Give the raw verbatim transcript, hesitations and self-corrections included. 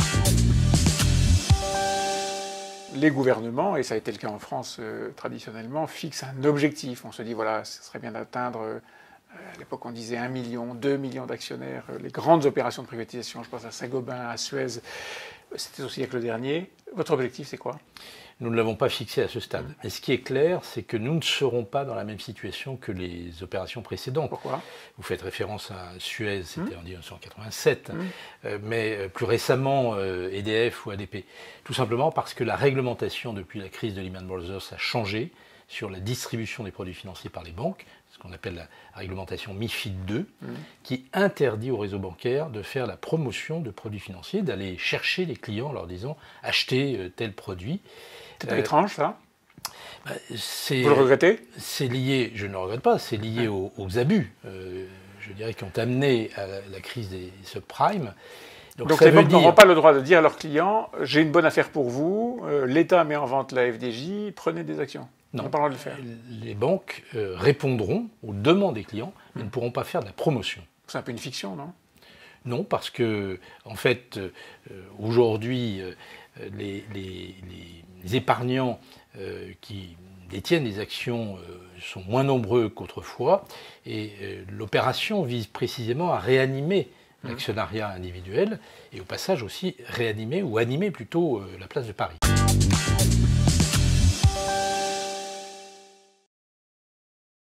Les gouvernements, et ça a été le cas en France euh, traditionnellement, fixent un objectif. On se dit, voilà, ce serait bien d'atteindre, euh, à l'époque on disait un million, deux millions d'actionnaires. Euh, les grandes opérations de privatisation, je pense à Saint-Gobain, à Suez, c'était aussi avec le dernier. Votre objectif, c'est quoi? Nous ne l'avons pas fixé à ce stade. Mais ce qui est clair, c'est que nous ne serons pas dans la même situation que les opérations précédentes. Pourquoi? Vous faites référence à Suez, c'était mmh. en mille neuf cent quatre-vingt-sept, mmh. euh, mais plus récemment euh, E D F ou A D P. Tout simplement parce que la réglementation depuis la crise de Lehman Brothers a changé sur la distribution des produits financiers par les banques, ce qu'on appelle la réglementation MiFID deux, mmh. qui interdit au réseau bancaire de faire la promotion de produits financiers, d'aller chercher les clients en leur disant « achetez euh, tel produit ». C'est pas euh, étrange, ça? bah, Vous le regrettez? C'est lié, je ne le regrette pas, c'est lié ouais. aux, aux abus, euh, je dirais, qui ont amené à la, la crise des subprimes. Donc, Donc les banques dire... n'auront pas le droit de dire à leurs clients « j'ai une bonne affaire pour vous, euh, l'État met en vente la F D J, prenez des actions ». Non, on n'a pas le droit de le faire. Les banques euh, répondront aux demandes des clients, mais mmh. ne pourront pas faire de la promotion. C'est un peu une fiction, non? Non, parce que, en fait, euh, aujourd'hui, euh, les, les, les épargnants euh, qui détiennent des actions euh, sont moins nombreux qu'autrefois, et euh, l'opération vise précisément à réanimer mmh. l'actionnariat individuel, et au passage aussi réanimer, ou animer plutôt, euh, la place de Paris.